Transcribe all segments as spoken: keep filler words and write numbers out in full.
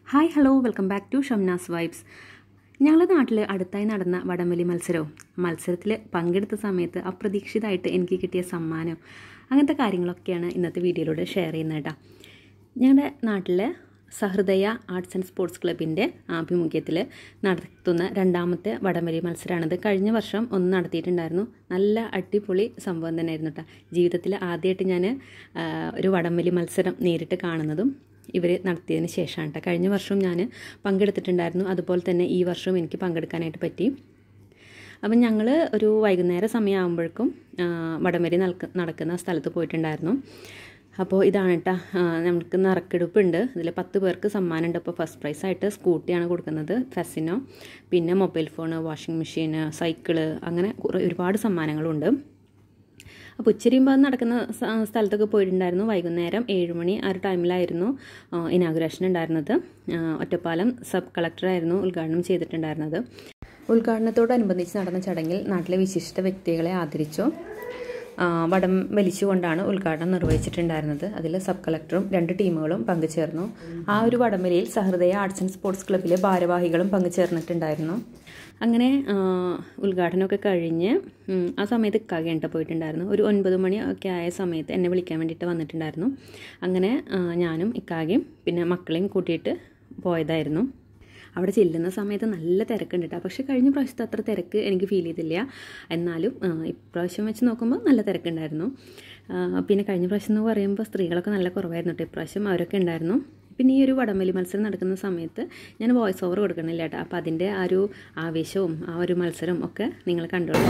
Hi hello welcome back to Shamnas vibes. ഞങ്ങളുടെ നാട്ടിൽ അടുത്തായി നടന്ന വടംവലി മത്സരവും മത്സരത്തിൽ പങ്കെടുത്ത സമയത്ത് അപ്രതീക്ഷിതമായിട്ട് എനിക്ക് കിട്ടിയ സമ്മാനം അങ്ങനത്തെ കാര്യങ്ങളൊക്കെയാണ് ഇന്നത്തെ വീഡിയോയിലൂടെ ഷെയർ ചെയ്യുന്നത് കേട്ടോ. ഞങ്ങളുടെ നാട്ടിലെ സഹൃദയ ആർട്സ് ആൻഡ് സ്പോർട്സ് ക്ലബിൻ്റെ ആഭിമുഖ്യത്തിൽ നടത്തുന്ന രണ്ടാമത്തെ വടംവലി മത്സരമാണിത്. കഴിഞ്ഞ വർഷം ഒന്ന് നടത്തിയിട്ടുണ്ടായിരുന്നു. നല്ല അടിപൊളി സംഭവം തന്നെയായിരുന്നു കേട്ടോ. ജീവിതത്തിൽ ആദ്യമായിട്ട് ഞാൻ ഒരു വടംവലി മത്സരം നേരിട്ട് കാണുന്നതും ഇവർ നടത്തിയതിന് ശേഷമാണ് കേട്ടോ. കഴിഞ്ഞ വർഷവും ഞാൻ പങ്കെടുത്തിട്ടുണ്ടായിരുന്നു. അതുപോലെ തന്നെ ഈ വർഷവും എനിക്ക് പങ്കെടുക്കാനായിട്ട് പറ്റി. അപ്പം ഞങ്ങൾ ഒരു വൈകുന്നേര സമയമാകുമ്പോഴേക്കും വടംവലി നടക്കുന്ന സ്ഥലത്ത് പോയിട്ടുണ്ടായിരുന്നു. അപ്പോൾ ഇതാണ് കേട്ടോ, നമുക്ക് നറുക്കെടുപ്പുണ്ട്. ഇതിൽ പത്ത് പേർക്ക് സമ്മാനമുണ്ട്. അപ്പോൾ ഫസ്റ്റ് പ്രൈസായിട്ട് സ്കൂട്ടിയാണ് കൊടുക്കുന്നത്, ഫെസിനോ, പിന്നെ mobile phone, washing machine, cycle, അങ്ങനെ കുറേ ഒരുപാട് സമ്മാനങ്ങളുണ്ട്. അപ്പോൾ ഉച്ചരിയുമ്പോൾ നടക്കുന്ന സ്ഥലത്തൊക്കെ പോയിട്ടുണ്ടായിരുന്നു. വൈകുന്നേരം ഏഴുമണി ആ ഒരു ടൈമിലായിരുന്നു ഇനാഗുറേഷൻ ഉണ്ടായിരുന്നത്. ഒറ്റപ്പാലം സബ് കളക്ടറായിരുന്നു ഉദ്ഘാടനം ചെയ്തിട്ടുണ്ടായിരുന്നത്. ഉദ്ഘാടനത്തോടനുബന്ധിച്ച് നടന്ന ചടങ്ങിൽ നാട്ടിലെ വിശിഷ്ട വ്യക്തികളെ ആദരിച്ചു വടം വലിച്ചുകൊണ്ടാണ് ഉദ്ഘാടനം നിർവഹിച്ചിട്ടുണ്ടായിരുന്നത്. അതിൽ സബ് കളക്ടറും രണ്ട് ടീമുകളും പങ്കുചേർന്നു. ആ ഒരു വടംവലിയിൽ സഹൃദയ ആർട്സ് ആൻഡ് സ്പോർട്സ് ക്ലബിലെ ഭാരവാഹികളും പങ്കുചേർന്നിട്ടുണ്ടായിരുന്നു. അങ്ങനെ ഉദ്ഘാടനമൊക്കെ കഴിഞ്ഞ് ആ സമയത്ത് ഇക്കാകേണ്ട പോയിട്ടുണ്ടായിരുന്നു. ഒരു ഒൻപത് മണി ഒക്കെ ആയ സമയത്ത് എന്നെ വിളിക്കാൻ വേണ്ടിയിട്ട് വന്നിട്ടുണ്ടായിരുന്നു. അങ്ങനെ ഞാനും ഇക്കാകയും പിന്നെ മക്കളെയും കൂട്ടിയിട്ട് പോയതായിരുന്നു. അവിടെ ചെല്ലുന്ന സമയത്ത് നല്ല തിരക്കുണ്ട് കേട്ടോ. പക്ഷേ കഴിഞ്ഞ പ്രാവശ്യത്തെ അത്ര തിരക്ക് എനിക്ക് ഫീൽ ചെയ്തില്ല. എന്നാലും ഇപ്രാവശ്യം വെച്ച് നോക്കുമ്പോൾ നല്ല തിരക്കുണ്ടായിരുന്നു. പിന്നെ കഴിഞ്ഞ പ്രാവശ്യം എന്ന് പറയുമ്പോൾ സ്ത്രീകളൊക്കെ നല്ല കുറവായിരുന്നു കേട്ടോ. ഇപ്രാവശ്യം അവരൊക്കെ ഉണ്ടായിരുന്നു. പിന്നെ ഈ ഒരു വടംവലി മത്സരം നടക്കുന്ന സമയത്ത് ഞാൻ വോയിസ് ഓവർ കൊടുക്കണില്ല കേട്ടോ. അപ്പോൾ അതിൻ്റെ ആ ഒരു ആവേശവും ആ ഒരു മത്സരം ഒക്കെ നിങ്ങൾ കണ്ടോളൂ.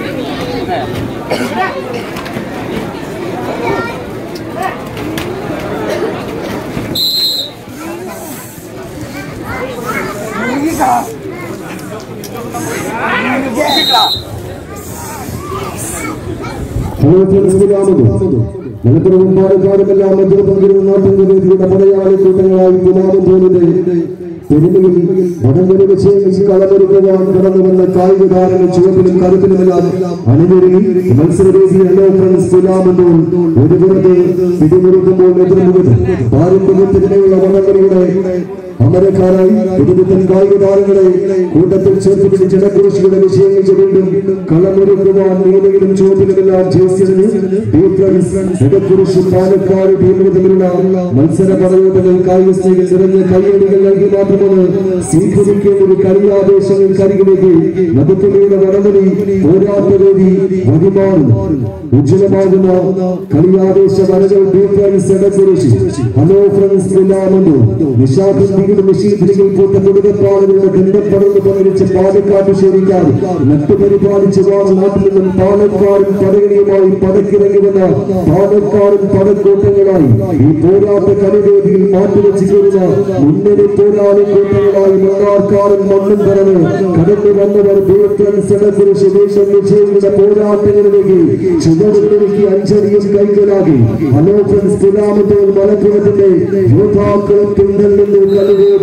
മലപ്പുറവും പാലക്കാടുമെല്ലാം മറ്റൊരു പങ്കിടുന്ന നാട്ടിന്റെ വേദിയുടെ പടയാളി കൂട്ടങ്ങളായി പുലാമന്തോലിന്റെ പെരുമയിൽ വടംവലി വിജയങ്ങൾ കളമൊരുക്കുവാൻ കടന്നു വന്ന കായിക താരങ്ങൾ ചുവപ്പിലും കറുപ്പിലുമെല്ലാം അണിനിരങ്ങി മത്സരവേദി ഹലോ ഫ്രണ്ട്സ് പുലാമന്തോൽ ഒരു പുറത്ത് പിടിമുറുക്കുമ്പോൾ എതിർമുഖത്ത് പാരമ്പര്യത്തിനുള്ള വടംവലിയുടെ അമരക്കാരായി പുതുപുത്തൻ കായിക താരങ്ങളെ കൂട്ടത്തിൽ ചേർത്ത് പിടിച്ച് ഇടക്കുറിശിയുടെ വിഷയങ്ങൾ വീണ്ടും കളമൊരുക്കുവാൻ നീലയിലും ചുവപ്പിലുമെല്ലാം ജേഴ്സിന് ഇടക്കുറിശി പാലക്കാട് ടീമിന് തമ്മിലുള്ള മത്സര പടയോട്ടങ്ങൾ കായിക സ്നേഹികൾ നിറഞ്ഞ കൈയടികൾ നൽകി മാത്രമാണ് സ്വീകരിക്കേണ്ട ഒരു കളിയാവേശങ്ങൾ കരികിലേക്ക് നടുത്തുകയുടെ വടംവലി പോരാട്ടവേദി വഴിമാറുന്നു. ഉജ്ജ്വലമാകുന്ന കളിയാവേശ വരകൾ ഇടക്കുറിശി ഹലോ ഫ്രണ്ട്സ് പുലാമന്തോൽ നിശാഖ മെഷീനുകൾ കൂട്ട കൊടുക്കപ്പാടുകളുടെ ബന്ധപ്പെടുന്നു പങ്കുവച്ച് പാലക്കാട് ശേരിക്കാർ നട്ടുപരിപാലിച്ച് വാണ നാട്ടിൽ നിന്നും പാലക്കാടും പടകളിയുമായി പടക്കിറങ്ങി വന്ന പാലക്കാടും പടക്കൂട്ടങ്ങളായി ഈ പോരാട്ട കളിവേദിയിൽ മാറ്റിവെച്ച് കയറുന്ന മുന്നണി പോരാളി കൂട്ടങ്ങളായി മണ്ണാർക്കാടും മണ്ണും പറന്ന് കടന്നു വന്നവർ ദീർഘനുസരിച്ച് ദേശം വിജയങ്ങളുടെ പോരാട്ടങ്ങളിലേക്ക് ചുവടുകളൊരുക്കി അഞ്ചടിയും കൈകളാകി ഹലോ ഫ്രണ്ട്സ് പുലാമന്തോൽ മലപ്പുറത്തിന്റെ യോദ്ധാക്കളും പിന്തൽ നിന്ന്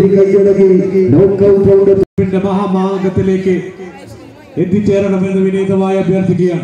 മഹാമാർഗത്തിലേക്ക് എത്തിച്ചേരണമെന്ന് വിനീതമായി അഭ്യർത്ഥിക്കുകയാണ്.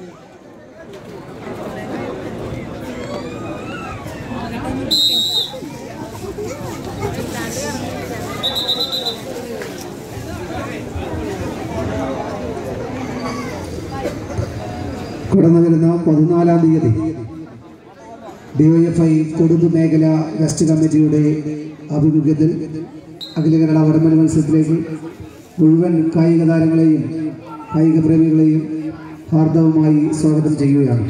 കടന്നു വരുന്ന പതിനാലാം തീയതി ഡിവൈഎഫ്ഐ കൊടുത്തു മേഖല വെസ്റ്റ് കമ്മിറ്റിയുടെ ആഭിമുഖ്യത്തിൽ അഖില കേരള വടംവലി മത്സരത്തിലേക്ക് മുഴുവൻ കായിക താരങ്ങളെയും കായിക പ്രേമികളെയും ഹാർദവമായി സ്വാഗതം ചെയ്യുകയാണ്.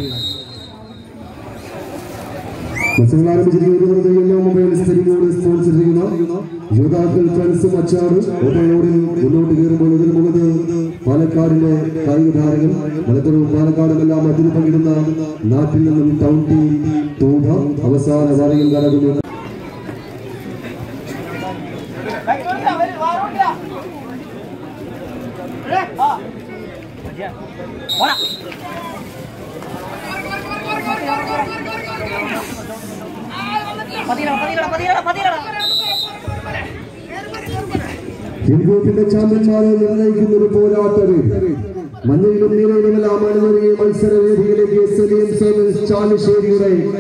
മത്സരങ്ങൾ ആരംഭിച്ചിരിക്കുന്ന മൊബൈൽ സ്ഥിതിയോട് സ്പോൺസർ ചെയ്യുന്ന യോദ്ധാക്കൾ ഫ്രണ്ട്സും അച്ചാറും ഓട്ടോയോടിൽ മുന്നോട്ട് കയറുമ്പോൾ ഇതിന് മുഖത്ത് പാലക്കാടിന്റെ കായിക താരങ്ങൾ മലപ്പുറവും പാലക്കാടുമെല്ലാം അതിൽ പങ്കിടുന്ന നാട്ടിൽ നിന്നും ടൗൺ ടീം തൂമ്പ അവസാന വരയിൽ കടക്കുന്നു. ഇന്ത്യയുടെ ചാമ്പ്യന്മാരെ നിർണയിക്കുന്ന ഒരു പോരാട്ടം മഞ്ഞയിലും നീലയിലുമെല്ലാം അണിഞ്ഞൊരുങ്ങിയ മത്സരവേദിയിലേക്ക് സലീം സോമൻ ചാലിശ്ശേരിയുടെ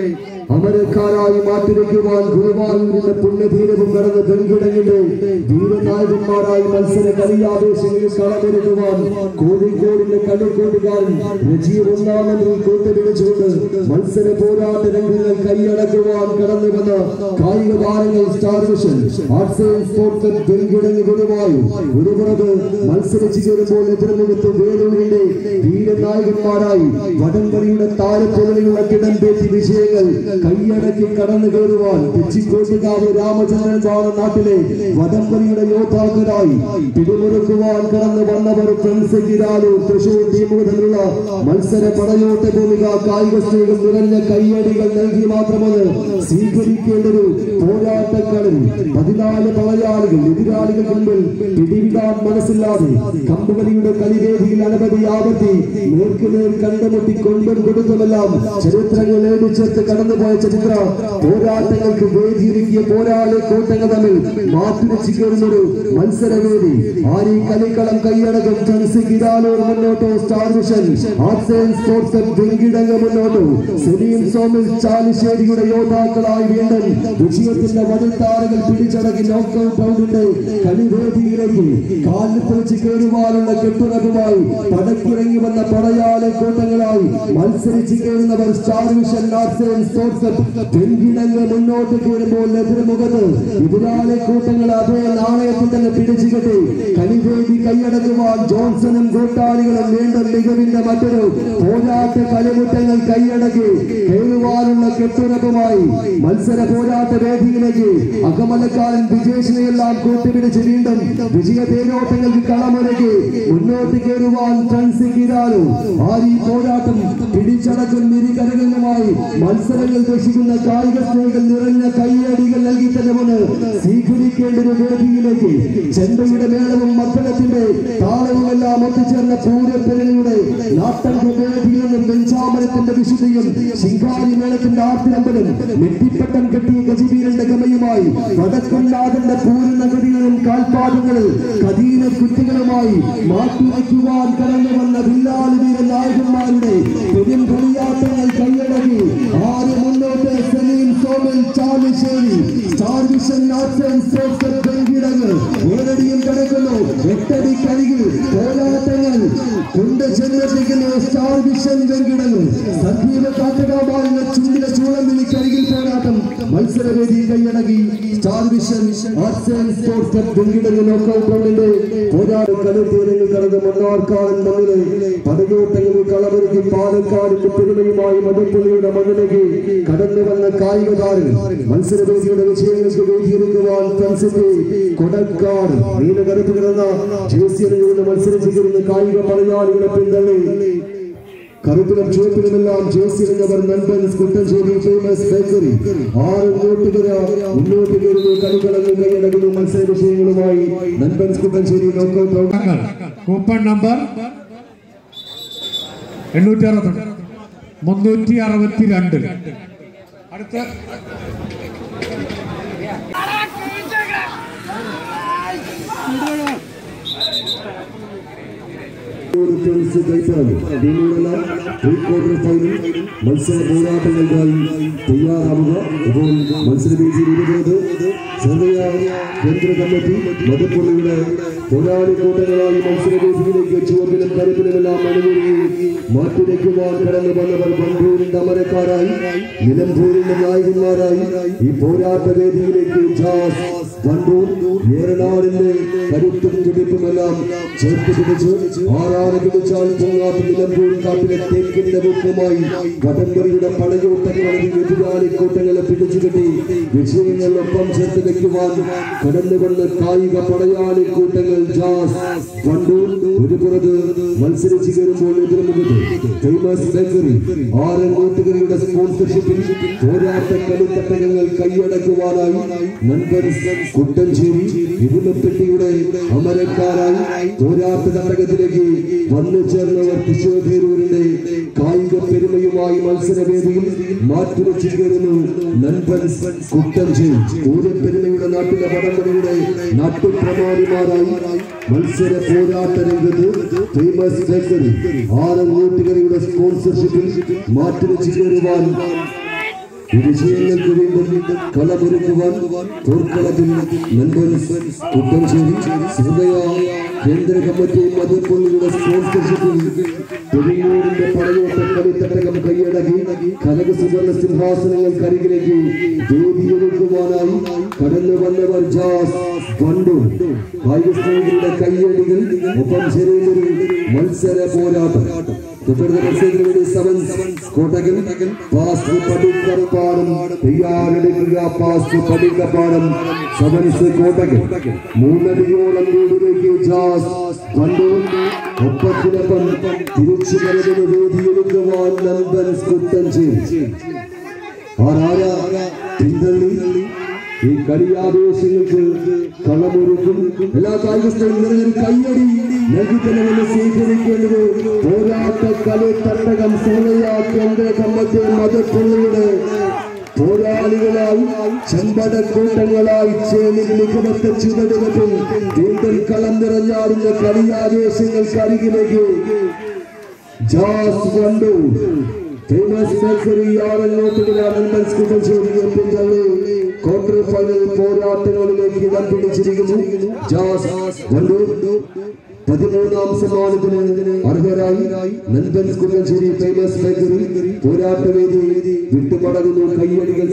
അമരക്കാരായി മാറ്റിവെക്കുവാൻ ഗുരുവായൂരിന്റെ പുണ്യതീരവും കടന്ന് പെൺകിടങ്ങിന്റെ വീരനായകന്മാരായി മത്സര കളിയാവേശങ്ങളിൽ കളമൊരുക്കുവാൻ കോഴിക്കോടിന്റെ കളിക്കോട്ടുകാരൻ രജിയെ ഒന്നാമതിൽ കൂട്ടുപിടിച്ചുകൊണ്ട് മത്സര പോരാട്ട രംഗങ്ങൾ കൈയടക്കുവാൻ കടന്നു വന്ന കായിക താരങ്ങൾ star vision arts and sports Venkitangu Guruvayur ഒരു പുറത്ത് മത്സരിച്ചു ചേരുമ്പോൾ എതിർമുഖത്ത് വേലൂരിന്റെ വീരനായകന്മാരായി വടംവലിയുടെ താരത്തോളിലുള്ള കിടമ്പേറ്റി വിജയങ്ങൾ കൈയടക്കി കടന്നു കയറുവാൻ തെച്ചിക്കോട്ടുകാവ് രാമചന്ദ്രൻ ബാണ നാട്ടിലെ വടംവലിയുടെ യോദ്ധാക്കളായി പിടിമുറുക്കുവാൻ കടന്നു വന്നവർ ഫ്രണ്ട്സ് കിരാലൂർ തൃശൂർ ടീമുകൾ തമ്മിലുള്ള മത്സര പടയോട്ട ഭൂമിക കായിക സ്നേഹം നിറഞ്ഞ കൈയടികൾ നൽകി മാത്രമത് സ്വീകരിക്കേണ്ടൊരു പോരാട്ടക്കളിൽ പതിനാല് പടയാളികൾ എതിരാളികൾ മുമ്പിൽ പിടിവിടാൻ മനസ്സില്ലാതെ കമ്പുകളിയുടെ കളിവേദിയിൽ അനവധി ആപത്തി നേർക്കുനേർ കണ്ടുമുട്ടി കൊണ്ടും കൊടുത്തുമെല്ലാം ചരിത്രങ്ങൾ ഏടിച്ചേർത്ത് കടന്നുപോയ ചരിത്ര പോരാട്ടങ്ങൾക്ക് വേദിയൊരുക്കിയ പോരാളി കൂട്ടങ്ങൾ തമ്മിൽ മാറ്റുരച്ചു കയറുന്നൊരു മത്സരവേദി ആരി കളിക്കളം കൈയടക്കം ഫ്രണ്ട്സ് കിരാലൂർ മുന്നോട്ടോ star vision arts and sports Venkitangu മുന്നോട്ടോ സെലീം സോമിൽ ചാലിശ്ശേരിയുടെ യോദ്ധാക്കളായി വീണ്ടും വിജയത്തിന്റെ വലുത്താറുകൾ പിടിച്ചടക്കി നോക്കൌട്ട് റൗണ്ടിന്റെ കളിവേദിയിലേക്ക് കാലിൽ പൊളിച്ച് കയറുവാനുള്ള കെട്ടുറപ്പുമായി പടക്കിറങ്ങി വന്ന പടയാളി കൂട്ടങ്ങളായി മത്സരിച്ച് കയറുന്നവർ star vision arts and sports Venkitangu മുന്നോട്ട് കയറുമ്പോൾ എതിർമുഖത്ത് എതിരാളി കൂട്ടങ്ങൾ അതേ നാണയത്തിൽ തന്നെ പിടിച്ചു കെട്ടി കളിവേദി കൈയടക്കുവാൻ ജോൺസണും കൂട്ടാളികളും വീണ്ടും മികവിന്റെ മറ്റൊരു പോരാട്ട കളിമുറ്റങ്ങൾ കൈയടക്കി കയറുവാനുള്ള കെട്ടുറപ്പുമായി മത്സര പോരാട്ട വേദിയിലേക്ക് അകമലക്കാരൻ വിജേഷിനെയെല്ലാം കൂട്ടുപിടിച്ച് വീണ്ടും വിജയ തേരോട്ടങ്ങൾക്ക് കളമൊരുക്കി മുന്നോട്ട് കയറുവാൻ ഫ്രണ്ട്സ് കിരാലൂർ ആരി പോരാട്ടം പിടിച്ചടക്കും നിരികരങ്ങളുമായി മത്സരങ്ങൾ ദർശിക്കുന്ന കായിക സ്നേഹികൾ നിറഞ്ഞ കൈയടികൾ നൽകി തന്നെ മുന്ന് സ്വീകരിക്കേണ്ട ഒരു വേദിയിലേക്ക് ചെണ്ടയുടെ മേളവും മക്കളത്തിന്റെ താളവുമെല്ലാം ഒത്തുചേർന്ന പൂരപ്പെരളിയുടെ നാട്ടംഗ വേദിയിൽ നിന്നും വെഞ്ചാമരത്തിന്റെ വിശുദ്ധിയും ശിങ്കാരി മേളത്തിന്റെ ആർത്തിരമ്പലും നെറ്റിപ്പട്ടം കെട്ടിയ ഗജവീരന്റെ ഗമയുമായി വടക്കുന്നാഥന്റെ പൂരനഗരികളും കാൽപാദങ്ങളിൽ കദീന കുറ്റികളുമായി മാറ്റിവയ്ക്കുവാൻ കടന്നു വന്ന വില്ലാളി വീര നായകന്മാരുടെ പെരും കളിയാട്ടങ്ങൾ കൈയടക്കി ആര് മുന്നോട്ട് Saleem sawmill Chalissery star vision arts and sports Venkitangu ഏഴടിയും കിടക്കുന്നു എട്ടടി കരികിൽ പോരാട്ടങ്ങൾ കൊണ്ട് ചെന്നെത്തിക്കുന്നു സ്റ്റാർ വിഷൻ വെങ്കിടങ്ങ് സജീവ കാട്ടുകാമാലിന്റെ ചുണ്ടിലെ ചൂളം വിളി കരികിൽ പോരാട്ടം മത്സരവേദി കൈയടക്കി star vision arts and sports Venkitangu knockout റൗണ്ടിന്റെ പോരാട്ട കളിത്തീരങ്ങൾ കടന്ന് മണ്ണാർക്കാടൻ മണ്ണിലെ പടയോട്ടങ്ങളിൽ കളമൊരുക്കി പാലക്കാടിന്റെ പെരുമയുമായി മധുപ്പുള്ളിയുടെ മണ്ണിലേക്ക് കടന്നു വന്ന കായിക താരങ്ങൾ മത്സരവേദിയുടെ വിജയങ്ങൾക്ക് വേദിയൊരുക്കുവാൻ ഫ്രണ്ട്സിന്റെ കൊടക്കാട് നീലകറുപ്പ് കിടന്ന ജേഴ്സിയുടെ മത്സരിച്ചു കയറുന്ന കായിക പടയാളികളെ പിന്തള്ളി കറുപ്പിലും ചുവപ്പിലുമെല്ലാം ജേഴ്സിയിലുള്ളവർ നൻപൻസ് കുട്ടഞ്ചേരി ഫേമസ് ബേക്കറി ആറ് നോട്ടുകര മുന്നോട്ട് കയറുന്നു കളികളങ്ങൾ കൈയടക്കുന്നു മത്സര വിഷയങ്ങളുമായി Nanbans Kuttancheri knockout round coupon number എണ്ണൂറ്റി അറുപത്തി മുന്നൂറ്റി അറുപത്തി രണ്ട് അടുത്ത മത്സര പോരാട്ടങ്ങൾക്കായി തയ്യാറാവുക. ഇപ്പോൾ മത്സരവേദിയിൽ ഇരുപത് ചെറിയ കേന്ദ്ര കമ്മിറ്റി മധുപ്പുള്ളിയുടെ പോരാളി കൂട്ടങ്ങളായി മത്സരവേദിയിലേക്ക് ചുവപ്പിലും കരുപ്പിലുമെല്ലാം അണിഞ്ഞൊരുങ്ങി മാറ്റിവെക്കുവാൻ കടന്നു വന്നവർ ബംഗൂരിന്റെ അമരക്കാരായി നിലമ്പൂരിന്റെ നായകന്മാരായി ഈ പോരാട്ട വേദിയിലേക്ക് ജാസ് ബംഗൂർ ഏറനാടിന്റെ കരുത്തും തുടിപ്പുമെല്ലാം ചേർത്ത് പിടിച്ച് ആറാറ് പിടിച്ചാൽ പൊങ്ങാത്ത നിലമ്പൂർ കാട്ടിലെ തേക്കിന്റെ ബുക്കുമായി വടംവലിയുടെ പടയോട്ടങ്ങളിൽ എതിരാളി കൂട്ടങ്ങളെ പിടിച്ചുകെട്ടി വിജയങ്ങളൊപ്പം ചേർത്ത് വെക്കുവാൻ കടന്നു വന്ന കായിക പടയാളി കൂട്ടങ്ങൾ ജാസ് വണ്ടൂർ ഒരു പുറത്ത് മത്സരിച്ചു കയറുമ്പോൾ എതിർമുഖത്ത് ഫേമസ് ബേക്കറി ആറ് കൂട്ടുകാരുടെ സ്പോൺസർഷിപ്പിൽ പോരാട്ട കളിത്തട്ടകങ്ങൾ കൈയടക്കുവാനായി നൻപൻസ് കുട്ടഞ്ചേരി ഇരുമപ്പെട്ടിയുടെ അമരക്കാരായി പോരാട്ട തട്ടകത്തിലേക്ക് വന്നു ചേർന്നവർ തൃശ്ശൂരിന്റെ കായിക പെരുമയുമായി മത്സരവേദിയിൽ മാറ്റുരച്ചു കയറുന്നു നൻപൻസ് കുട്ടഞ്ചേരി പൂരപ്പെരുമയുടെ നാട്ടിലെ വടംവലിയുടെ നാട്ടുപ്രമാണിമാരായി മത്സര പോരാട്ട രംഗത്ത് ഫേമസ് ബേക്കറി ആറ് കൂട്ടുകാരുടെ സ്പോൺസർഷിപ്പിൽ മാറ്റുരച്ചു കയറുവാൻ വിജയങ്ങൾക്ക് വീണ്ടും കളമൊരുക്കുവാൻ തോർക്കളത്തിൽ ലണ്ടൻസ് കുട്ടൻശ്ശേരി ഹൃദയ കേന്ദ്ര കമ്മിറ്റിയും മധുപ്പള്ളിയുടെ സ്പോൺസർഷിപ്പിൽ പെരിയൂരിന്റെ പടയോട്ട കളിത്തട്ടകം കൈയടക്കി കനക സുവർണ സിംഹാസനങ്ങൾക്കരികിലേക്ക് വേദിയൊരുക്കുവാനായി കടന്നു വന്നവർ ജാസ് വണ്ടു കായികസ്നേഹികളുടെ കൈയടികൾ ഒപ്പം ശരീരത്തിൽ മത്സര പോരാട്ടം കോട്ടകൻ പാസ് പടിക്കപ്പാടം തയ്യാറെടുക്കുക പാസ് പടിക്കപ്പാടം സെവൻസ് കോട്ടകൻ മൂന്നടിയോളം വീടിലേക്ക് ജാസ് കണ്ടു ഒപ്പത്തിനൊപ്പം തിരിച്ചു കരുതുന്ന വേദിയെടുക്കുവാൻ ലണ്ടൻസ് കുട്ടൻശ്ശേരി പിന്തള്ളി ഈ കളിയാവേശങ്ങൾക്ക് കളമൊരുക്കും എല്ലാ കായിക സ്ഥലങ്ങളിലും കയ്യടി നൽകിത്തന്നെ സ്വീകരിക്കേണ്ടത് പോരാട്ട കളിത്തട്ടകം സേനയ കേന്ദ്ര കമ്മിറ്റി മതപ്പള്ളിയുടെ പോരാളികളായി ചെമ്പടക്കൂട്ടങ്ങളായി ചേരി മികവത്തെ ചുവടുകെട്ടും വീണ്ടും കളം നിറഞ്ഞാടുന്ന കളിയാവേശങ്ങൾക്ക് അരികിലേക്ക് ജാസ് വണ്ടു ഫേമസ് മത്സരി ക്വാർട്ടർ ഫൈനൽ പോരാട്ടങ്ങളിലേക്ക് ഇടം പിടിച്ചിരിക്കുന്നു. ജാസ് വണ്ടു പതിമൂന്നാം സമ്മാനത്തിന് അർഹരായി ലണ്ടൻസ് കുട്ടൻശ്ശേരി ഫേമസ് ബേക്കറി പോരാട്ടവേദി വിട്ടുമടങ്ങുന്നു. കയ്യടികൾ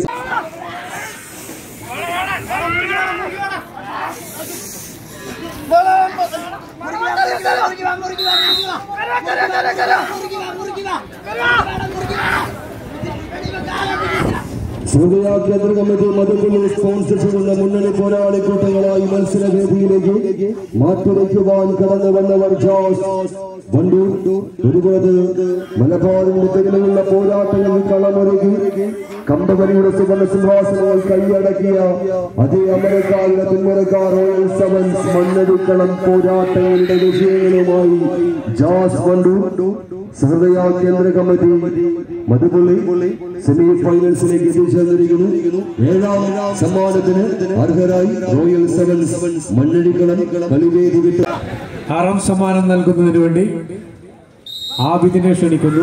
ഹൃദയ കേന്ദ്ര കമ്മിറ്റി മധുപ്പള്ളി സ്പോൺസർഷിപ്പുള്ള മുന്നണി പോരാളി കൂട്ടങ്ങളായി മത്സരവേദിയിലേക്ക് മാറ്റുരയ്ക്കുവാൻ കടന്നു വന്നവർ ജാസ് വണ്ടു. ഒരുപാട് മലബാറിന്റെ തെരുവിലുള്ള പോരാട്ടങ്ങളിൽ കളമൊരുക്കി കമ്പകരിയുടെ സുവർണ സിംഹാസനങ്ങൾ കൈയടക്കിയ അതേ അമരക്കാരുടെ പിന്മുറക്കാർ റോയൽ സെവൻസ് മണ്ണടിക്കളം പോരാട്ടങ്ങളുടെ വിജയങ്ങളുമായി ജാസ് വണ്ടു. ഹൃദയ കേന്ദ്ര കമ്മിറ്റി മധുപ്പള്ളി സെമി ഫൈനൽസിലേക്ക് എത്തിച്ചേർന്നിരിക്കുന്നു. ഏഴാം സമ്മാനത്തിന് അർഹരായി റോയൽ സെവൻസ് മണ്ണടിക്കളം കളിവേദി വിട്ടു. ആറാം സമ്മാനം നൽകുന്നതിന് വേണ്ടി ആബിദിനെ ക്ഷണിക്കുന്നു.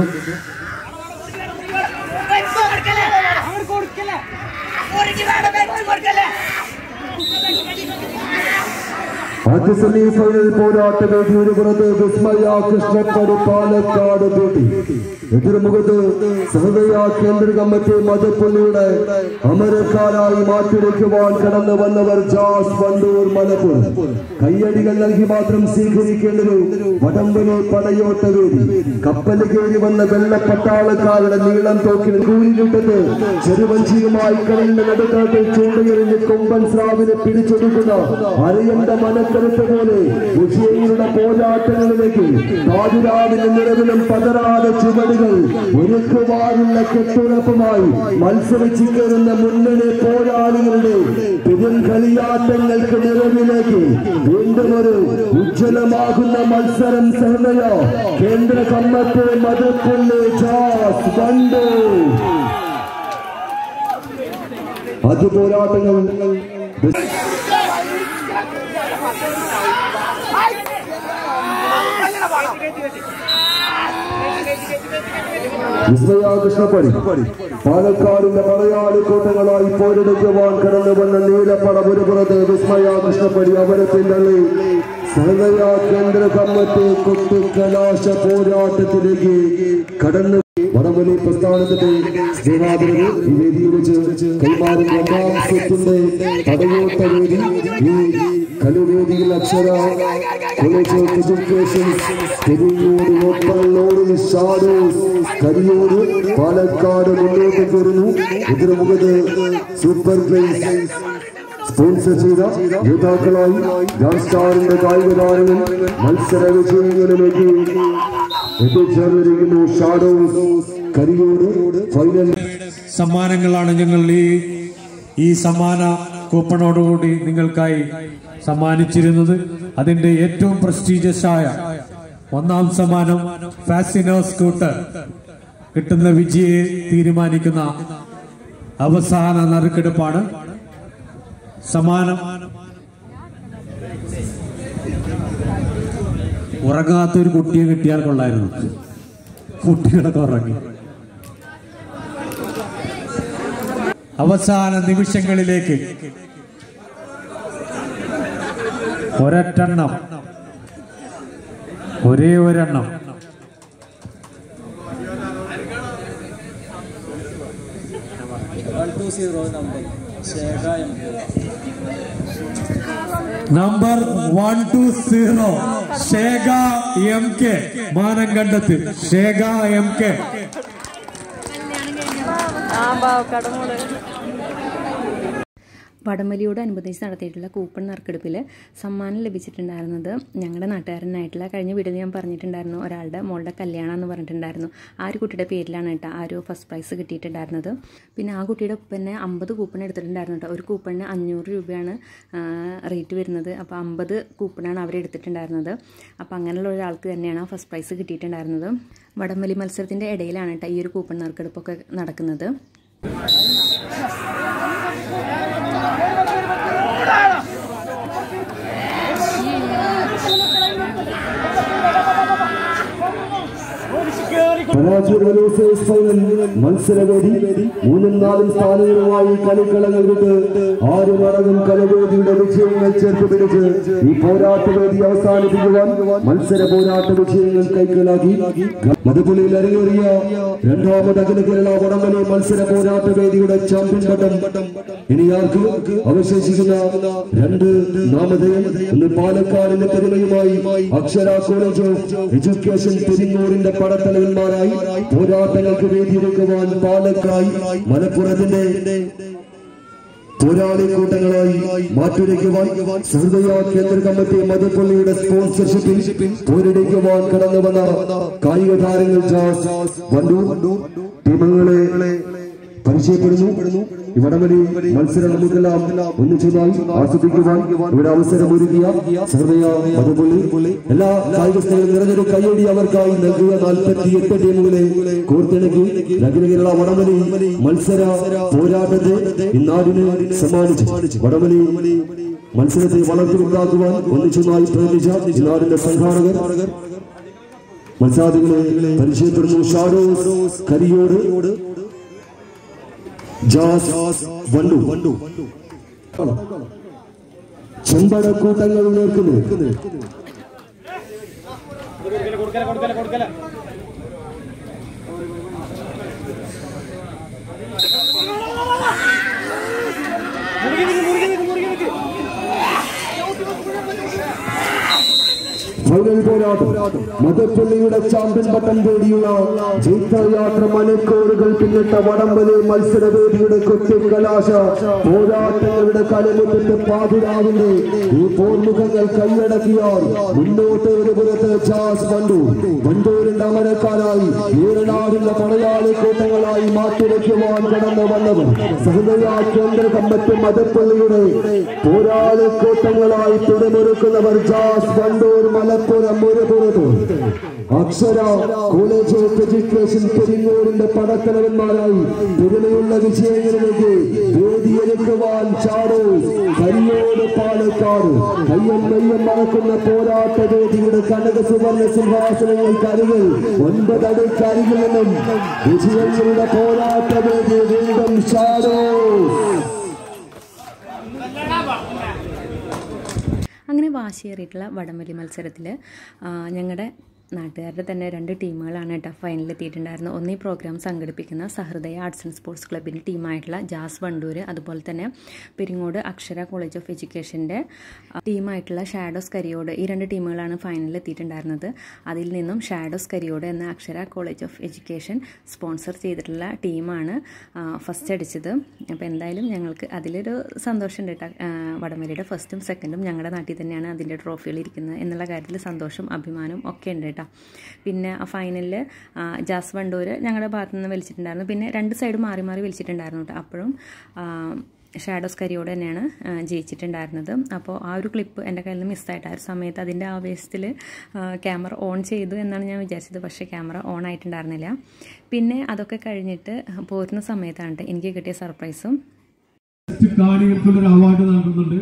ആദ്യ സെമി ഫൈനൽ പോരാട്ട വേദിയുടെ പുറത്ത് വിസ്മയ കൃഷ്ണപ്പടി പാലക്കാട് പേട്ടി എതിർമുഖത്ത് ഹൃദയ കേന്ദ്ര കമ്മിറ്റി മധുപ്പള്ളിയുടെ അമരക്കാരായി മാറ്റിവെക്കുവാൻ കടന്നു വന്നവർ ജാസ് വണ്ടൂർ മലപ്പുറം. കയ്യടികൾ നൽകി മാത്രം സ്വീകരിക്കേണ്ടത് വടംവലി പടയോട്ട വേദി. കപ്പൽ കയറി വന്ന വെള്ളപ്പട്ടാളക്കാരുടെ നീളം തോക്കിൽ കൂരിരുട്ടത്ത് ചെറുവഞ്ചിയുമായി കടലിന്റെ നടുക്കാട്ടിൽ ചൂണ്ടയെറിഞ്ഞ് കൊമ്പൻ സ്രാവിനെ പിടിച്ചെടുക്കുന്ന അറിയണ്ട മനക്കരുത്ത് പോലെ വിജയികളുടെ പോരാട്ടങ്ങളിലേക്ക് താജുരാവിന്റെ നിറവിലും പതറാതെ ചുവടുകൾ ഒരുക്കുവാനുള്ള കെട്ടുറപ്പുമായി മത്സരിച്ചു കയറുന്ന മുന്നണി പോരാളികളുടെ പെരുങ്കളിയാട്ടങ്ങൾക്ക് നിറവിലേക്ക് വീണ്ടും ഒരു ഉജ്ജ്വലമാകുന്ന മത്സരം സഹനയ കേന്ദ്ര കമ്മിറ്റി മധുപ്പള്ളി ജാസ് വണ്ടു. അത് പോരാട്ടങ്ങൾ വിസ്മയ കൃഷ്ണപ്പടി പാലക്കാടിന്റെ മലയാളി കൂട്ടങ്ങളായി പോരെടുക്കുവാൻ കടന്നു വന്ന നീലപ്പട ഒരു പുറത്ത് വിസ്മയ കൃഷ്ണപ്പടി അവരെ പിന്നള്ളി ഹൃദയ കേന്ദ്ര കമ്മിറ്റി കുട്ടിക്കലാശ പോരാട്ടത്തിലേക്ക് കടന്നു. വടംവലി പ്രസ്ഥാനത്തിന്റെ സ്നേഹാദരവ് ഈ വേദിയിൽ വെച്ച് കൈമാറും രണ്ടാം സെറ്റിന്റെ തടയോട്ട വേദി. ഈ കളിവേദിയിൽ Akshara college of education Periyur open shadows Kariyur Palakkad മുന്നോട്ട് കയറുന്നു. എതിർമുഖത്ത് സൂപ്പർ പ്ലേസ് സ്പോൺസർ ചെയ്ത യോദ്ധാക്കളായി സ്റ്റാറിന്റെ കായിക താരങ്ങൾ മത്സര വിജയങ്ങളിലേക്ക് എത്തിച്ചേർന്നിരിക്കുന്നു. ഷാഡോസ് കരിയൂർ ഫൈനൽ സമ്മാനങ്ങളാണ് ഞങ്ങൾ ഈ ഈ സമ്മാന കൂപ്പണോടുകൂടി നിങ്ങൾക്കായി സമ്മാനിച്ചിരുന്നത്. അതിന്റെ ഏറ്റവും പ്രസ്റ്റീജിയസ് ആയ ഒന്നാം സമ്മാനം ഫാസിനോ സ്കൂട്ടർ കിട്ടുന്ന വിജയെ തീരുമാനിക്കുന്ന അവസാന നറുക്കെടുപ്പാണ്. സമ്മാനം ഉറങ്ങാത്തൊരു കുട്ടിയെ കിട്ടിയാൽ കൊള്ളായിരുന്നു. കുട്ടികളൊക്കെ ഉറങ്ങി. അവസാന നിമിഷങ്ങളിലേക്ക് ഒരൊറ്റെണ്ണം, ഒരേ ഒരെണ്ണം. Number one two zero Shekha M K മാനങ്കണ്ടത്ത്. ഷേഖ എം കെ വടംവലിയോടനുബന്ധിച്ച് നടത്തിയിട്ടുള്ള കൂപ്പൺ നറുക്കെടുപ്പിൽ സമ്മാനം ലഭിച്ചിട്ടുണ്ടായിരുന്നത് ഞങ്ങളുടെ നാട്ടുകാരനായിട്ടുള്ള, കഴിഞ്ഞ വീഡിയോയിൽ ഞാൻ പറഞ്ഞിട്ടുണ്ടായിരുന്നു ഒരാളുടെ മോളുടെ കല്യാണം എന്ന് പറഞ്ഞിട്ടുണ്ടായിരുന്നു. ആ ഒരു കുട്ടിയുടെ പേരിലാണ് കേട്ടോ ആ ഒരു ഫസ്റ്റ് പ്രൈസ് കിട്ടിയിട്ടുണ്ടായിരുന്നത്. പിന്നെ ആ കുട്ടിയുടെ ഒപ്പം തന്നെ അമ്പത് കൂപ്പൺ എടുത്തിട്ടുണ്ടായിരുന്നു കേട്ടോ. ഒരു കൂപ്പണിന് അഞ്ഞൂറ് രൂപയാണ് റേറ്റ് വരുന്നത്. അപ്പോൾ അമ്പത് കൂപ്പണാണ് അവർ എടുത്തിട്ടുണ്ടായിരുന്നത്. അപ്പോൾ അങ്ങനെയുള്ള ഒരാൾക്ക് തന്നെയാണ് ആ ഫസ്റ്റ് പ്രൈസ് കിട്ടിയിട്ടുണ്ടായിരുന്നത്. വടംവലി മത്സരത്തിൻ്റെ ഇടയിലാണ് കേട്ടോ ഈ ഒരു കൂപ്പൺ നറുക്കെടുപ്പൊക്കെ നടക്കുന്നത്. മത്സരവേദി മൂന്നും നാലും സ്ഥാനങ്ങളുമായി കളിക്കളങ്ങൾ വിട്ട് ആരും അടങ്ങും കലവേദിയുടെ വിജയങ്ങൾ ചേർത്ത് പിടിച്ച് ഈ പോരാട്ടവേദി അവസാനിപ്പിക്കുവാൻ മത്സര പോരാട്ട വിജയങ്ങൾ കൈക്കലാക്കി മധുപുള്ളിയിൽ അരങ്ങേറിയ രണ്ടാമത് അഖില കേരള വടംവലി മത്സര പോരാട്ട വേദിയുടെ ചാമ്പ്യൻ പട്ടം ഇനി ആർക്ക് അവശേഷിക്കുന്ന രണ്ട് നാമധേയം. ഇന്ന് പാലക്കാടിന്റെ പെരുമയുമായി അക്ഷര കോളേജ് ഓഫ് എഡ്യൂക്കേഷൻ പെരിങ്ങൂരിന്റെ പടത്തലവന്മാരായി പോരാട്ടങ്ങൾക്ക് വേദിയൊരുക്കുവാൻ പാലക്കായി മലപ്പുറത്തിന്റെ പോരാളി കൂട്ടങ്ങളായി മാറ്റുരയ്ക്കുവാൻ സഹൃദയ കേന്ദ്ര കമ്മിറ്റി മധുപള്ളിയുടെ സ്പോൺസർഷിപ്പിൽ പോരടിക്കുവാൻ കടന്നു വന്ന കായിക താരങ്ങൾ വണ്ടൂർ ടീമുകളെ പരിചയപ്പെടുന്നു. ഈ വടംവലി മത്സരം നമുക്കെല്ലാം ഒന്നിച്ചതായി ആസ്വദിക്കുവാൻ ഇവിടെ അവസരം ഒരുക്കിയ സഹൃദയ മധുപള്ളി എല്ലാ കായിക സ്നേഹം നിറഞ്ഞൊരു കയ്യടി അവർക്കായി നൽകിയ നാൽപ്പത്തി എട്ട് ടീമുകളെ കോർത്തിണക്കി അഖില കേരള വടംവലി മത്സര പോരാട്ടത്തെ ഇന്നാടിന് സമ്മാനിച്ചു. വടംവലി മത്സരത്തെ വളർത്തിയുണ്ടാക്കുവാൻ ഒന്നിച്ചതായി പ്രയത്നിച്ച ഇന്നാടിന്റെ സംഘാടകർ മത്സരാർത്ഥികളെ പരിചയപ്പെടുന്നു. ഷാഡോസ് കരിയോട്, വണ്ടു ചെമ്പടക്കൂട്ടങ്ങൾ ഉയർക്കുന്നു. ഫൈനൽ പോരാട്ടം മധുപള്ളിയുടെ ചാമ്പ്യൻ പട്ടം തേടിയുള്ള ജൈത്രയാത്ര മണിക്കൂറുകൾ പിന്നിട്ട വടംവലി മത്സരവേദിയുടെ കൊത്തിക്കലാശ പോരാട്ടങ്ങളുടെ കലമുറ്റത്ത് പാതിരാവിന്റെ ഈ പോർമുഖങ്ങൾ കൈയടക്കിയാൽ മുന്നോട്ട് ഒരു പുറത്ത് ജാസ് വണ്ടൂർ വണ്ടൂരിന്റെ അമരക്കാരായി ഏറനാടിന്റെ പടയാളി കൂട്ടങ്ങളായി മാറ്റിവെക്കുവാൻ കടന്നു വന്നവർ സഹൃദയ കേന്ദ്ര കമ്മിറ്റി മധുപള്ളിയുടെ പോരാളി കൂട്ടങ്ങളായി തുടമൊരുക്കുന്നവർ ജാസ് വണ്ടൂർ മലപ്പുറം ഒരു പുറത്ത് അക്ഷര കോളേജ് ഓഫ് എഡ്യൂക്കേഷൻ പെരിങ്ങൂരിന്റെ പടത്തലവന്മാരായി പെരുമയുള്ള വിജയങ്ങളിലേക്ക് വേദിയൊരുക്കുവാൻ ചാടോ കരിയോട് പാലക്കാട് കയ്യം നെയ്യം മറക്കുന്ന പോരാട്ട വേദിയുടെ കനക സുവർണ സിംഹാസനങ്ങൾക്കരികിൽ ഒൻപതടിക്കരികിൽ നിന്നും വിജയങ്ങളുടെ പോരാട്ട വേദി വീണ്ടും ചാടോ. അങ്ങനെ വാശിയേറിയിട്ടുള്ള വടംവലി മത്സരത്തിൽ ഞങ്ങളുടെ നാട്ടുകാരുടെ തന്നെ രണ്ട് ടീമുകളാണ് കേട്ടോ ഫൈനലിൽ എത്തിയിട്ടുണ്ടായിരുന്നത്. ഒന്ന് ഈ പ്രോഗ്രാം സംഘടിപ്പിക്കുന്ന സഹൃദയ ആർട്സ് ആൻഡ് സ്പോർട്സ് ക്ലബിൻ്റെ ടീമായിട്ടുള്ള ജാസ് വണ്ടൂർ, അതുപോലെ തന്നെ പെരിങ്ങോട് അക്ഷര കോളേജ് ഓഫ് എഡ്യൂക്കേഷൻ്റെ ടീമായിട്ടുള്ള ഷാഡോസ് കരിയോട്. ഈ രണ്ട് ടീമുകളാണ് ഫൈനലിൽ എത്തിയിട്ടുണ്ടായിരുന്നത്. അതിൽ നിന്നും ഷാഡോസ് കരിയോട് എന്ന അക്ഷര കോളേജ് ഓഫ് എഡ്യൂക്കേഷൻ സ്പോൺസർ ചെയ്തിട്ടുള്ള ടീമാണ് ഫസ്റ്റ് അടിച്ചത്. അപ്പോൾ എന്തായാലും ഞങ്ങൾക്ക് അതിലൊരു സന്തോഷമുണ്ട് കേട്ടോ. വടംവലിയുടെ ഫസ്റ്റും സെക്കൻഡും ഞങ്ങളുടെ നാട്ടിൽ തന്നെയാണ് അതിൻ്റെ ട്രോഫികൾ ഇരിക്കുന്നത് എന്നുള്ള കാര്യത്തിൽ സന്തോഷം അഭിമാനം ഒക്കെ ഉണ്ട് കേട്ടോ. പിന്നെ ആ ഫൈനലിൽ ജാസ് വണ്ടൂർ ഞങ്ങളുടെ ഭാഗത്തു നിന്ന് വലിച്ചിട്ടുണ്ടായിരുന്നു. പിന്നെ രണ്ട് സൈഡ് മാറി മാറി വലിച്ചിട്ടുണ്ടായിരുന്നു കേട്ടോ. അപ്പോഴും ഷാഡോസ് കരിയോട് തന്നെയാണ് ജയിച്ചിട്ടുണ്ടായിരുന്നത്. അപ്പോൾ ആ ഒരു ക്ലിപ്പ് എൻ്റെ കയ്യിൽ നിന്ന് മിസ്സായിട്ട് ആ ഒരു സമയത്ത് അതിൻ്റെ ആവേശത്തിൽ ക്യാമറ ഓൺ ചെയ്തു എന്നാണ് ഞാൻ വിചാരിച്ചത്. പക്ഷേ ക്യാമറ ഓൺ ആയിട്ടുണ്ടായിരുന്നില്ല. പിന്നെ അതൊക്കെ കഴിഞ്ഞിട്ട് പോരുന്ന സമയത്താണ് എനിക്ക് കിട്ടിയ സർപ്രൈസും. കാണികൾക്കുള്ളൊരു അവാർഡ് നൽകുന്നുണ്ട്.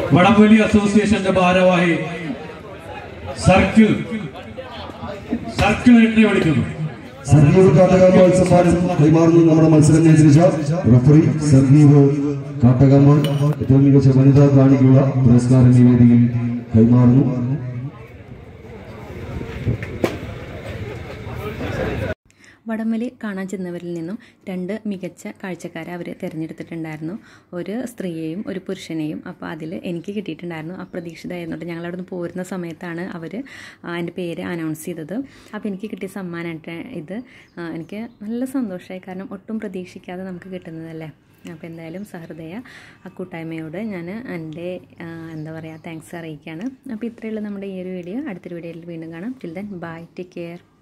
വടംവലി അസോസിയേഷന്റെ ഭാരവാഹി സർക്കിൾ സർക്കിൾ എൻട്രി വിളിക്കുന്നു. സർഗീവ് കാട്ടകാമ്പ സമ്മാനം കൈമാറുന്നു. നമ്മുടെ മത്സരം നിയന്ത്രിച്ച റഫറി സർഗീവ് കാട്ടകാമ്പ ഏറ്റവും മികച്ച വനിതാ കാണിക്കുള്ള പുരസ്കാരം ഈ വേദിയിൽ കൈമാറുന്നു. വടംവലി കാണാൻ ചെന്നവരിൽ നിന്നും രണ്ട് മികച്ച കാഴ്ചക്കാരെ അവർ തിരഞ്ഞെടുത്തിട്ടുണ്ടായിരുന്നു. ഒരു സ്ത്രീയെയും ഒരു പുരുഷനെയും. അപ്പോൾ അതിൽ എനിക്ക് കിട്ടിയിട്ടുണ്ടായിരുന്നു. അപ്രതീക്ഷിതമായിരുന്നുണ്ട്. ഞങ്ങളവിടെ നിന്ന് പോരുന്ന സമയത്താണ് അവർ എൻ്റെ പേര് അനൗൺസ് ചെയ്തത്. അപ്പോൾ എനിക്ക് കിട്ടിയ സമ്മാനമായിട്ട് ഇത് എനിക്ക് നല്ല സന്തോഷമായി. കാരണം ഒട്ടും പ്രതീക്ഷിക്കാതെ നമുക്ക് കിട്ടുന്നതല്ലേ. അപ്പോൾ എന്തായാലും സഹൃദയ ആ കൂട്ടായ്മയോട് ഞാൻ എൻ്റെ എന്താ പറയുക താങ്ക്സ് അറിയിക്കുകയാണ്. അപ്പോൾ ഇത്രയുള്ള നമ്മുടെ ഈ ഒരു വീഡിയോ. അടുത്തൊരു വീഡിയോയിൽ വീണ്ടും കാണാം. Till then bye, take care.